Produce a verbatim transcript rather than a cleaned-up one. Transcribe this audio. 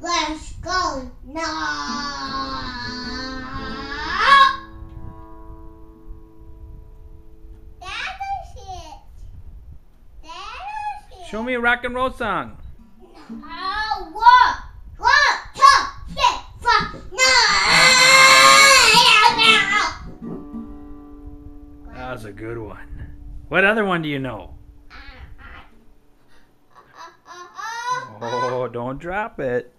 Let's go now. That is it. That is it. Show me a rock and roll song. Uh, one, one, two, three, four, no. That was a good one. What other one do you know? Oh, don't drop it.